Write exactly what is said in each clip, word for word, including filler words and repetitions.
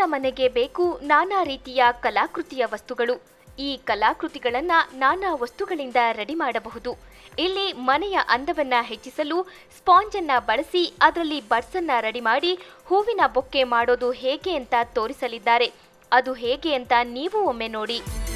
ಎಲ್ಲರ ಮನೆಗೆ ಬೇಕು ನಾನಾ ರೀತಿಯ ಕಲಾಕೃತಿಯ ವಸ್ತುಗಳು. ಈ ಕಲಾಕೃತಿಗಳನ್ನು ನಾನಾ ವಸ್ತುಗಳಿಂದ ರೆಡಿ ಮಾಡಬಹುದು. ಇಲ್ಲಿ ಮನೆಯ ಅಂದವನ್ನ ಹೆಚ್ಚಿಸಲು ಸ್ಪಾಂಜ್ ಅನ್ನ ಬಳಸಿ ಅದರಲ್ಲಿ ಬಡ್ಸ್ ಅನ್ನ ರೆಡಿ ಮಾಡಿ ಹೂವಿನ ಬೊಕ್ಕೆ ಮಾಡೋದು ಹೇಗೆ ಅಂತ ತೋರಿಸಲಿದ್ದಾರೆ. ಅದು ಹೇಗೆ ಅಂತ ನೀವು ಒಮ್ಮೆ ನೋಡಿ.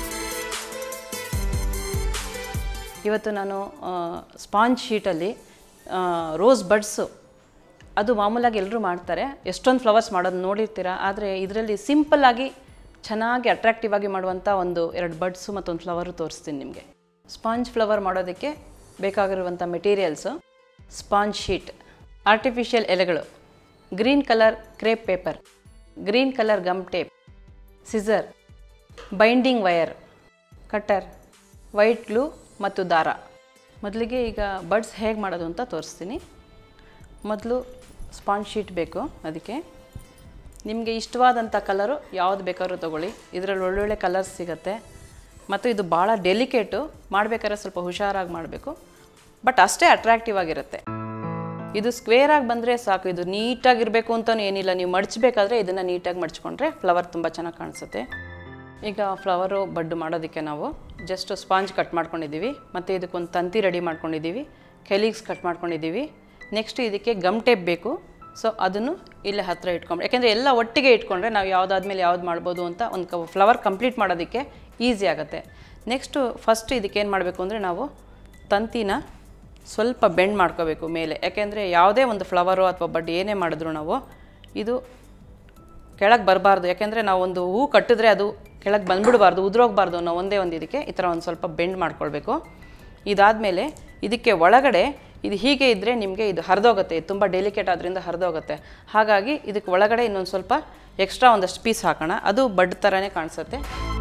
ಇವತ್ತು ನಾನು ಸ್ಪಾಂಜ್ ಶೀಟಲ್ಲಿ ರೋಸ್ ಬಡ್ಸು, ಅದು ಮಾಮೂಲಾಗಿ ಎಲ್ಲರೂ ಮಾಡ್ತಾರೆ, ಎಷ್ಟೊಂದು ಫ್ಲವರ್ಸ್ ಮಾಡೋದು ನೋಡಿರ್ತೀರ. ಆದರೆ ಇದರಲ್ಲಿ ಸಿಂಪಲ್ಲಾಗಿ ಚೆನ್ನಾಗಿ ಅಟ್ರಾಕ್ಟಿವ್ ಆಗಿ ಮಾಡುವಂಥ ಒಂದು ಎರಡು ಬಡ್ಸು ಮತ್ತೊಂದು ಫ್ಲವರು ತೋರಿಸ್ತೀನಿ ನಿಮಗೆ. ಸ್ಪಾಂಜ್ ಫ್ಲವರ್ ಮಾಡೋದಕ್ಕೆ ಬೇಕಾಗಿರುವಂಥ ಮೆಟೀರಿಯಲ್ಸು: ಸ್ಪಾಂಜ್ ಶೀಟ್, ಆರ್ಟಿಫಿಷಿಯಲ್ ಎಲೆಗಳು, green colour crepe paper, green colour gum tape, scissor, binding wire, cutter, white glue ಮತ್ತು ದಾರ. ಮೊದಲಿಗೆ ಈಗ ಬಡ್ಸ್ ಹೇಗೆ ಮಾಡೋದು ಅಂತ ತೋರಿಸ್ತೀನಿ. ಮೊದಲು ಸ್ಪಾಂಜ್ ಶೀಟ್ ಬೇಕು. ಅದಕ್ಕೆ ನಿಮಗೆ ಇಷ್ಟವಾದಂಥ ಕಲರು ಯಾವುದು ಬೇಕಾದ್ರೂ ತೊಗೊಳ್ಳಿ. ಇದರಲ್ಲಿ ಒಳ್ಳೊಳ್ಳೆ ಕಲರ್ಸ್ ಸಿಗುತ್ತೆ. ಮತ್ತು ಇದು ಭಾಳ ಡೆಲಿಕೇಟು, ಮಾಡಬೇಕಾದ್ರೆ ಸ್ವಲ್ಪ ಹುಷಾರಾಗಿ ಮಾಡಬೇಕು, ಬಟ್ ಅಷ್ಟೇ ಅಟ್ರಾಕ್ಟಿವ್ ಆಗಿರುತ್ತೆ. ಇದು ಸ್ಕ್ವೇರಾಗಿ ಬಂದರೆ ಸಾಕು. ಇದು ನೀಟಾಗಿರಬೇಕು ಅಂತಲೂ ಏನಿಲ್ಲ. ನೀವು ಮಡಚಬೇಕಾದ್ರೆ ಇದನ್ನು ನೀಟಾಗಿ ಮಡ್ಚ್ಕೊಂಡ್ರೆ ಫ್ಲವರ್ ತುಂಬ ಚೆನ್ನಾಗಿ ಕಾಣಿಸುತ್ತೆ. ಈಗ ಫ್ಲವರು ಬಡ್ ಮಾಡೋದಕ್ಕೆ ನಾವು ಜಸ್ಟ್ ಸ್ಪಾಂಜ್ ಕಟ್ ಮಾಡ್ಕೊಂಡಿದ್ದೀವಿ, ಮತ್ತು ಇದಕ್ಕೊಂದು ತಂತಿ ರೆಡಿ ಮಾಡ್ಕೊಂಡಿದ್ದೀವಿ, ಕೆಲಿಗ್ಸ್ ಕಟ್ ಮಾಡ್ಕೊಂಡಿದ್ದೀವಿ. ನೆಕ್ಸ್ಟ್ ಇದಕ್ಕೆ ಗಮ್ ಟೇಪ್ ಬೇಕು. ಸೊ ಅದನ್ನು ಇಲ್ಲೇ ಹತ್ತಿರ ಇಟ್ಕೊಂಡು, ಯಾಕೆಂದರೆ ಎಲ್ಲ ಒಟ್ಟಿಗೆ ಇಟ್ಕೊಂಡ್ರೆ ನಾವು ಯಾವುದಾದ್ಮೇಲೆ ಯಾವ್ದು ಮಾಡ್ಬೋದು ಅಂತ ಒಂದು ಫ್ಲವರ್ ಕಂಪ್ಲೀಟ್ ಮಾಡೋದಕ್ಕೆ ಈಸಿ ಆಗುತ್ತೆ. ನೆಕ್ಸ್ಟು ಫಸ್ಟ್ ಇದಕ್ಕೇನು ಮಾಡಬೇಕು ಅಂದರೆ ನಾವು ತಂತಿನ ಸ್ವಲ್ಪ ಬೆಂಡ್ ಮಾಡ್ಕೋಬೇಕು ಮೇಲೆ. ಯಾಕೆಂದರೆ ಯಾವುದೇ ಒಂದು ಫ್ಲವರು ಅಥವಾ ಬಡ್ ಏನೇ ಮಾಡಿದ್ರು ನಾವು ಇದು ಕೆಳಗೆ ಬರಬಾರ್ದು. ಯಾಕೆಂದರೆ ನಾವು ಒಂದು ಹೂ ಕಟ್ಟಿದ್ರೆ ಅದು ಕೆಳಗೆ ಬಂದುಬಿಡಬಾರ್ದು, ಉದುರೋಗಬಾರ್ದು ಅನ್ನೋ ಒಂದೇ ಒಂದು ಇದಕ್ಕೆ ಈ ಥರ ಒಂದು ಸ್ವಲ್ಪ ಬೆಂಡ್ ಮಾಡ್ಕೊಳ್ಬೇಕು. ಇದಾದಮೇಲೆ ಇದಕ್ಕೆ ಒಳಗಡೆ ಇದು ಹೀಗೆ ಇದ್ದರೆ ನಿಮಗೆ ಇದು ಹರಿದೋಗುತ್ತೆ, ತುಂಬ ಡೆಲಿಕೇಟ್ ಆದ್ದರಿಂದ ಹರಿದೋಗುತ್ತೆ. ಹಾಗಾಗಿ ಇದಕ್ಕೆ ಒಳಗಡೆ ಇನ್ನೊಂದು ಸ್ವಲ್ಪ ಎಕ್ಸ್ಟ್ರಾ ಒಂದಷ್ಟು ಪೀಸ್ ಹಾಕೋಣ. ಅದು ಬಡ್ ಥರನೇ ಕಾಣಿಸುತ್ತೆ.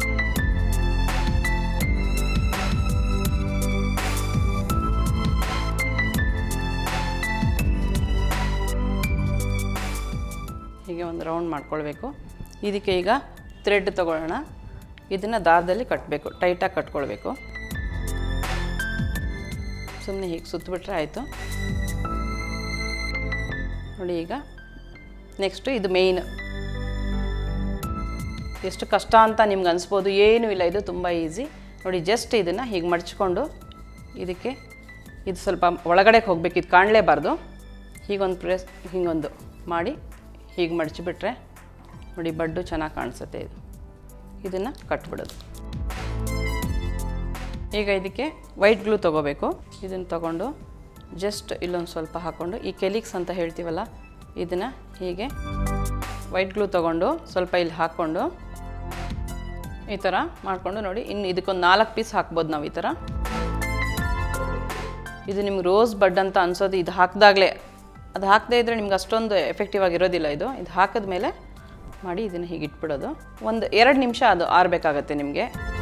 ಹೀಗೆ ಒಂದು ರೌಂಡ್ ಮಾಡ್ಕೊಳ್ಬೇಕು. ಇದಕ್ಕೆ ಈಗ ಥ್ರೆಡ್ ತೊಗೊಳ್ಳೋಣ. ಇದನ್ನು ದಾರದಲ್ಲಿ ಕಟ್ಟಬೇಕು, ಟೈಟಾಗಿ ಕಟ್ಕೊಳ್ಬೇಕು. ಸುಮ್ಮನೆ ಹೀಗೆ ಸುತ್ತಬಿಟ್ರೆ ಆಯಿತು. ನೋಡಿ ಈಗ ನೆಕ್ಸ್ಟು ಇದು ಮೇಯ್ನ್. ಎಷ್ಟು ಕಷ್ಟ ಅಂತ ನಿಮ್ಗೆ ಅನಿಸ್ಬೋದು, ಏನೂ ಇಲ್ಲ, ಇದು ತುಂಬ ಈಸಿ. ನೋಡಿ ಜಸ್ಟ್ ಇದನ್ನು ಹೀಗೆ ಮಡ್ಚ್ಕೊಂಡು ಇದಕ್ಕೆ ಇದು ಸ್ವಲ್ಪ ಒಳಗಡೆ ಹೋಗಬೇಕು, ಇದು ಕಾಣಲೇಬಾರ್ದು. ಹೀಗೊಂದು ಪ್ರೆಸ್ ಹೀಗೊಂದು ಮಾಡಿ ಹೀಗೆ ಮಡಚಿಬಿಟ್ರೆ ನೋಡಿ ಬಡ್ಡು ಚೆನ್ನಾಗಿ ಕಾಣಿಸುತ್ತೆ. ಇದು ಇದನ್ನು ಕಟ್ಬಿಡೋದು. ಈಗ ಇದಕ್ಕೆ ವೈಟ್ ಗ್ಲೂ ತೊಗೋಬೇಕು. ಇದನ್ನು ತೊಗೊಂಡು ಜಸ್ಟ್ ಇಲ್ಲೊಂದು ಸ್ವಲ್ಪ ಹಾಕ್ಕೊಂಡು ಈ ಕೆಲಿಕ್ಸ್ ಅಂತ ಹೇಳ್ತೀವಲ್ಲ ಇದನ್ನು ಹೀಗೆ ವೈಟ್ ಗ್ಲೂ ತೊಗೊಂಡು ಸ್ವಲ್ಪ ಇಲ್ಲಿ ಹಾಕ್ಕೊಂಡು ಈ ಥರ ಮಾಡಿಕೊಂಡು ನೋಡಿ. ಇನ್ನು ಇದಕ್ಕೊಂದು ನಾಲ್ಕು ಪೀಸ್ ಹಾಕ್ಬೋದು ನಾವು ಈ ಥರ. ಇದು ನಿಮ್ಗೆ ರೋಸ್ ಬಡ್ ಅಂತ ಅನ್ಸೋದು ಇದು ಹಾಕಿದಾಗಲೇ. ಅದು ಹಾಕದೇ ಇದ್ದರೆ ನಿಮ್ಗೆ ಅಷ್ಟೊಂದು ಎಫೆಕ್ಟಿವ್ ಆಗಿರೋದಿಲ್ಲ. ಇದು ಇದು ಹಾಕಿದ ಮೇಲೆ ಮಾಡಿ ಇದನ್ನು ಹೀಗೆ ಇಟ್ಬಿಡೋದು. ಒಂದು ಎರಡು ನಿಮಿಷ ಅದು ಆರಬೇಕಾಗತ್ತೆ ನಿಮಗೆ.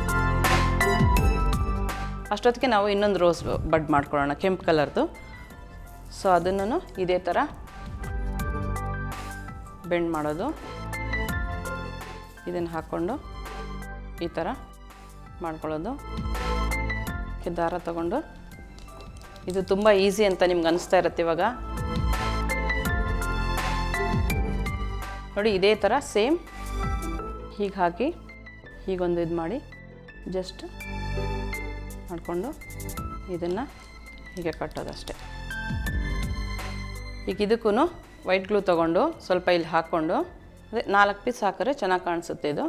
ಅಷ್ಟೊತ್ತಿಗೆ ನಾವು ಇನ್ನೊಂದು ರೋಸ್ ಬಡ್ ಮಾಡ್ಕೊಳ್ಳೋಣ, ಕೆಂಪು ಕಲರ್ದು. ಸೊ ಅದನ್ನು ಇದೇ ಥರ ಬೆಂಡ್ ಮಾಡೋದು. ಇದನ್ನು ಹಾಕ್ಕೊಂಡು ಈ ಥರ ಮಾಡ್ಕೊಳ್ಳೋದು. ದಾರ ತಗೊಂಡು ಇದು ತುಂಬ ಈಸಿ ಅಂತ ನಿಮ್ಗೆ ಅನಿಸ್ತಾ ಇರುತ್ತೆ ಇವಾಗ. ನೋಡಿ ಇದೇ ಥರ ಸೇಮ್ ಹೀಗೆ ಹಾಕಿ ಹೀಗೊಂದು ಇದು ಮಾಡಿ ಜಸ್ಟ್ ಮಾಡಿಕೊಂಡು ಇದನ್ನು ಹೀಗೆ ಕಟ್ಟೋದಷ್ಟೆ. ಈಗ ಇದಕ್ಕೂ ವೈಟ್ ಗ್ಲೂ ತೊಗೊಂಡು ಸ್ವಲ್ಪ ಇಲ್ಲಿ ಹಾಕ್ಕೊಂಡು ಅದೇ ನಾಲ್ಕು ಪೀಸ್ ಹಾಕಿದ್ರೆ ಚೆನ್ನಾಗಿ ಕಾಣಿಸುತ್ತೆ ಇದು.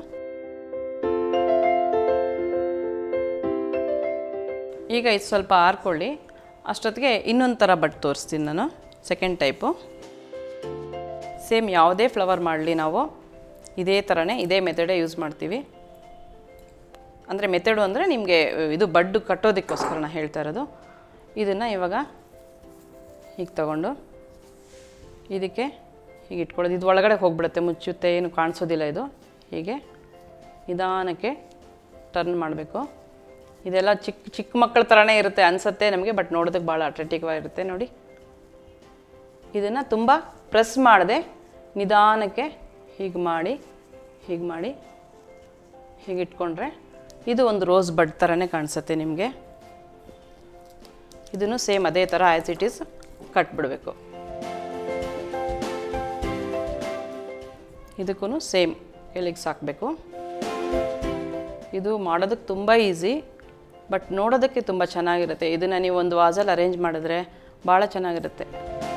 ಈಗ ಇದು ಸ್ವಲ್ಪ ಆರ್ಕೊಳ್ಳಿ. ಅಷ್ಟೊತ್ತಿಗೆ ಇನ್ನೊಂದು ಥರ ಬಟ್ ತೋರಿಸ್ತೀನಿ ನಾನು, ಸೆಕೆಂಡ್ ಟೈಪು. ಸೇಮ್ ಯಾವುದೇ ಫ್ಲವರ್ ಮಾಡಲಿ ನಾವು ಇದೇ ಥರನೇ ಇದೇ ಮೆಥಡೇ ಯೂಸ್ ಮಾಡ್ತೀವಿ. ಅಂದರೆ ಮೆಥಡು ಅಂದರೆ ನಿಮಗೆ ಇದು ಬಡ್ಡು ಕಟ್ಟೋದಕ್ಕೋಸ್ಕರ ನಾನು ಹೇಳ್ತಾ ಇರೋದು. ಇದನ್ನು ಇವಾಗ ಹೀಗೆ ತಗೊಂಡು ಇದಕ್ಕೆ ಹೀಗೆ ಇಟ್ಕೊಳ್ಳೋದು. ಇದು ಒಳಗಡೆ ಹೋಗ್ಬಿಡುತ್ತೆ, ಮುಚ್ಚುತ್ತೆ, ಏನು ಕಾಣಿಸೋದಿಲ್ಲ. ಇದು ಹೀಗೆ ನಿಧಾನಕ್ಕೆ ಟರ್ನ್ ಮಾಡಬೇಕು. ಇದೆಲ್ಲ ಚಿಕ್ಕ ಚಿಕ್ಕ ಮಕ್ಕಳ ಥರನೇ ಇರುತ್ತೆ ಅನಿಸುತ್ತೆ ನಮಗೆ, ಬಟ್ ನೋಡೋದಕ್ಕೆ ಭಾಳ ಅಟ್ರಾಕ್ಟಿವ್ ಆಗಿರುತ್ತೆ. ನೋಡಿ ಇದನ್ನು ತುಂಬ ಪ್ರೆಸ್ ಮಾಡದೆ ನಿಧಾನಕ್ಕೆ ಹೀಗೆ ಮಾಡಿ ಹೀಗೆ ಮಾಡಿ ಹೀಗೆ ಇಟ್ಕೊಂಡ್ರೆ ಇದು ಒಂದು ರೋಸ್ ಬಡ್ ಥರನೇ ಕಾಣಿಸುತ್ತೆ ನಿಮಗೆ. ಇದನ್ನು ಸೇಮ್ ಅದೇ ಥರ ಆ್ಯಸ್ ಇಟ್ ಈಸ್ ಕಟ್ಬಿಡಬೇಕು. ಇದಕ್ಕೂ ಸೇಮ್ ಎಲೆಗೆ ಸಾಕಬೇಕು. ಇದು ಮಾಡೋದಕ್ಕೆ ತುಂಬ ಈಸಿ, ಬಟ್ ನೋಡೋದಕ್ಕೆ ತುಂಬ ಚೆನ್ನಾಗಿರುತ್ತೆ. ಇದನ್ನು ನೀವು ಒಂದು ವಾಸಲ್ಲಿ ಅರೇಂಜ್ ಮಾಡಿದ್ರೆ ಭಾಳ ಚೆನ್ನಾಗಿರುತ್ತೆ.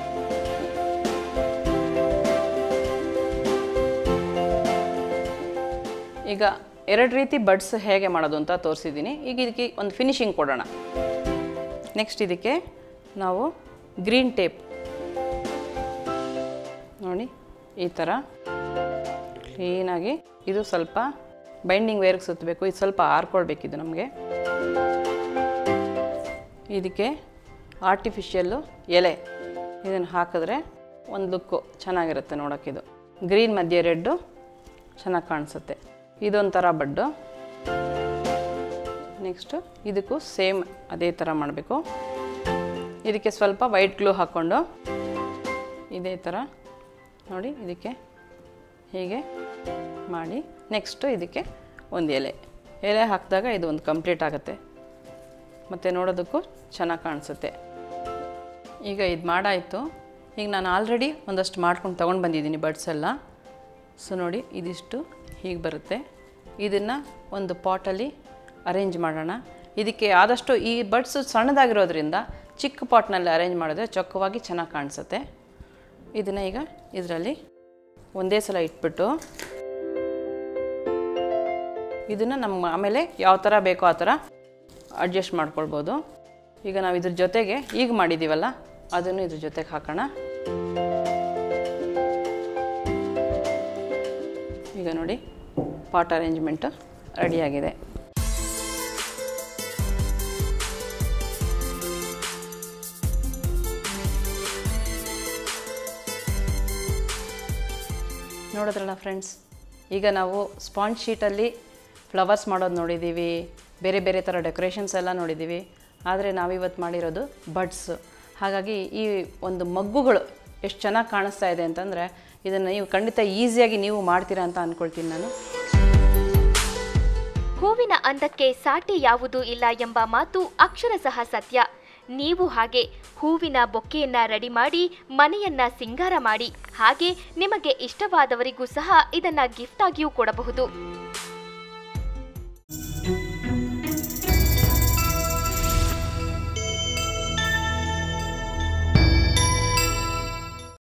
ಈಗ ಎರಡು ರೀತಿ ಬಡ್ಸ್ ಹೇಗೆ ಮಾಡೋದು ಅಂತ ತೋರಿಸಿದ್ದೀನಿ. ಈಗ ಇದಕ್ಕೆ ಒಂದು ಫಿನಿಶಿಂಗ್ ಕೊಡೋಣ. ನೆಕ್ಸ್ಟ್ ಇದಕ್ಕೆ ನಾವು ಗ್ರೀನ್ ಟೇಪ್ ನೋಡಿ ಈ ಥರ ಕ್ಲೀನಾಗಿ, ಇದು ಸ್ವಲ್ಪ ಬೈಂಡಿಂಗ್ ವೇರ್ಗೆ ಸುತ್ತಬೇಕು. ಇದು ಸ್ವಲ್ಪ ಆರ್ಕೊಳ್ಬೇಕಿದು ನಮಗೆ. ಇದಕ್ಕೆ ಆರ್ಟಿಫಿಷಿಯಲ್ಲು ಎಲೆ ಇದನ್ನು ಹಾಕಿದ್ರೆ ಒಂದು ಲುಕ್ಕು ಚೆನ್ನಾಗಿರುತ್ತೆ ನೋಡೋಕ್ಕಿದು. ಗ್ರೀನ್ ಮಧ್ಯೆ ರೆಡ್ಡು ಚೆನ್ನಾಗಿ ಕಾಣಿಸುತ್ತೆ. ಇದೊಂಥರ ಬಡ್ಡು. ನೆಕ್ಸ್ಟು ಇದಕ್ಕೂ ಸೇಮ್ ಅದೇ ಥರ ಮಾಡಬೇಕು. ಇದಕ್ಕೆ ಸ್ವಲ್ಪ ವೈಟ್ ಗ್ಲೂ ಹಾಕ್ಕೊಂಡು ಇದೇ ಥರ ನೋಡಿ ಇದಕ್ಕೆ ಹೀಗೆ ಮಾಡಿ, ನೆಕ್ಸ್ಟು ಇದಕ್ಕೆ ಒಂದು ಎಲೆ ಎಲೆ ಹಾಕಿದಾಗ ಇದು ಒಂದು ಕಂಪ್ಲೀಟ್ ಆಗುತ್ತೆ ಮತ್ತು ನೋಡೋದಕ್ಕೂ ಚೆನ್ನಾಗಿ ಕಾಣಿಸುತ್ತೆ. ಈಗ ಇದು ಮಾಡಾಯಿತು. ಈಗ ನಾನು ಆಲ್ರೆಡಿ ಒಂದಷ್ಟು ಮಾಡ್ಕೊಂಡು ತೊಗೊಂಡು ಬಂದಿದ್ದೀನಿ ಬಡ್ಸ್ ಎಲ್ಲ. ಸೊ ನೋಡಿ ಇದಿಷ್ಟು ಹೀಗೆ ಬರುತ್ತೆ. ಇದನ್ನು ಒಂದು ಪಾಟಲ್ಲಿ ಅರೇಂಜ್ ಮಾಡೋಣ. ಇದಕ್ಕೆ ಆದಷ್ಟು ಈ ಬಡ್ಸು ಸಣ್ಣದಾಗಿರೋದ್ರಿಂದ ಚಿಕ್ಕ ಪಾಟ್ನಲ್ಲಿ ಅರೇಂಜ್ ಮಾಡಿದ್ರೆ ಚೊಕ್ಕವಾಗಿ ಚೆನ್ನಾಗಿ ಕಾಣಿಸುತ್ತೆ. ಇದನ್ನು ಈಗ ಇದರಲ್ಲಿ ಒಂದೇ ಸಲ ಇಟ್ಬಿಟ್ಟು ಇದನ್ನು ನಮ್ಮ ಆಮೇಲೆ ಯಾವ ಥರ ಬೇಕೋ ಆ ಥರ ಅಡ್ಜಸ್ಟ್ ಮಾಡ್ಕೊಳ್ಬೋದು. ಈಗ ನಾವು ಇದ್ರ ಜೊತೆಗೆ ಈಗ ಮಾಡಿದ್ದೀವಲ್ಲ ಅದನ್ನು ಇದ್ರ ಜೊತೆಗೆ ಹಾಕೋಣ. ಈಗ ನೋಡಿ ಪಾಟ್ ಅರೇಂಜ್ಮೆಂಟು ರೆಡಿಯಾಗಿದೆ. ನೋಡಿದ್ರಲ್ಲ ಫ್ರೆಂಡ್ಸ್, ಈಗ ನಾವು ಸ್ಪಾಂಜ್ ಶೀಟಲ್ಲಿ ಫ್ಲವರ್ಸ್ ಮಾಡೋದು ನೋಡಿದ್ದೀವಿ, ಬೇರೆ ಬೇರೆ ಥರ ಡೆಕೋರೇಷನ್ಸ್ ಎಲ್ಲ ನೋಡಿದ್ದೀವಿ. ಆದರೆ ನಾವಿವತ್ತು ಮಾಡಿರೋದು ಬಡ್ಸ್. ಹಾಗಾಗಿ ಈ ಒಂದು ಮಗ್ಗುಗಳು ಎಷ್ಟು ಚೆನ್ನಾಗಿ ಕಾಣಿಸ್ತಾ ಇದೆ ಅಂತಂದರೆ ಇದನ್ನು ನೀವು ಖಂಡಿತ ಈಸಿಯಾಗಿ ನೀವು ಮಾಡ್ತೀರಾ ಅಂತ ಅಂದ್ಕೊಳ್ತೀನಿ ನಾನು. ಹೂವಿನ ಅಂದಕ್ಕೆ ಸಾಟಿ ಯಾವುದೂ ಇಲ್ಲ ಎಂಬ ಮಾತು ಅಕ್ಷರಶಃ ಸತ್ಯ. ನೀವು ಹಾಗೆ ಹೂವಿನ ಬೊಕ್ಕೆಯನ್ನ ರೆಡಿ ಮಾಡಿ ಮನೆಯನ್ನ ಸಿಂಗಾರ ಮಾಡಿ, ಹಾಗೆ ನಿಮಗೆ ಇಷ್ಟವಾದವರಿಗೂ ಸಹ ಇದನ್ನ ಗಿಫ್ಟ್ ಆಗಿಯೂ ಕೊಡಬಹುದು.